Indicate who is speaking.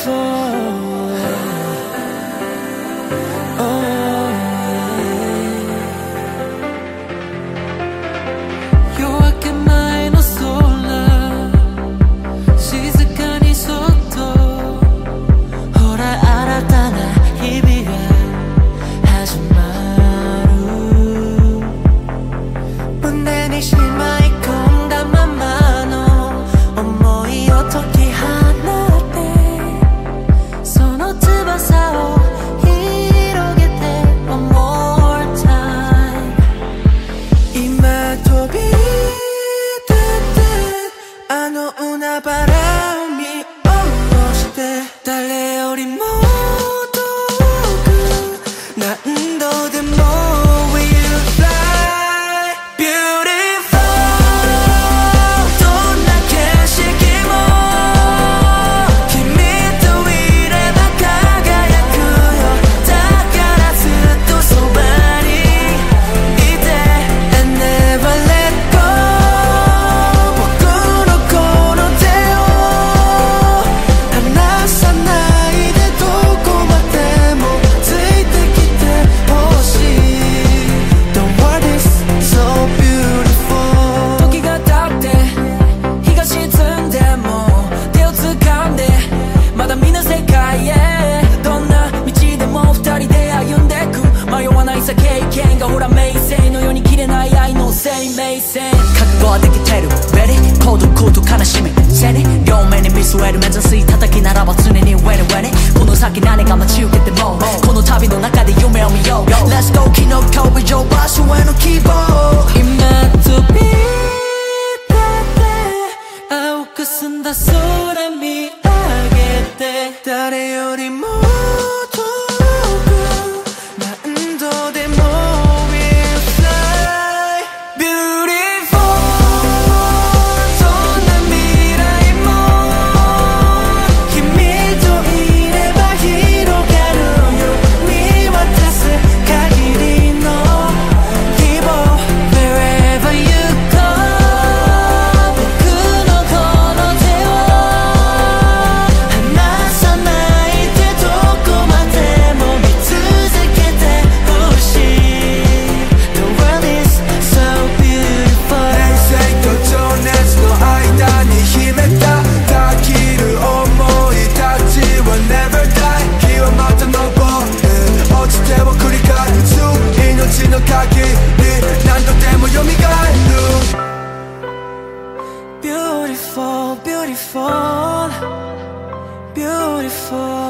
Speaker 1: 夜明け前の空、静かにそっと、ほら新たな日々が始まる。胸にしまい込んだままの思いを解き放って、その翼を広げて One more time。 今飛び立ってあの海原を見下ろして、誰よりも遠く何度でも We'll fly beautiful。 どんな景色も君といれば輝くよ。だからずっとそばにいて And never let go。 僕のこの手を離さないで、どこまでもついてきてほしい。 The world is so beautiful。 時が経って日が沈んでも手を掴んでまだ見ぬ世界へ、どんな道でも二人で歩んでく、迷わないさ経験がほら明星のように切れない愛の生命線。覚悟はできてる Ready。 孤独と悲しみ背に両面に見据える目指す叩きならば常に Ready Ready。 この先何が待ち受けてもこの旅の中で夢を見よう。 Let's go 昨日今日以上場所への希望。今飛び立って青く澄んだ空見上げて、誰よりも遠く何度でも We'll fly beautiful。 どんな未来も君といれば広がるよ。見渡す限りの希望 Wherever you go。 僕のこの手を離さないで、どこまでも見続けてほしい。 The world is so beautiful。
Speaker 2: 冷静と情熱の間に秘めたたきる想いたちは Never die。 日はまた昇る落ちてを繰り返す命の限り何度でも蘇る。
Speaker 1: Beautiful beautiful beautiful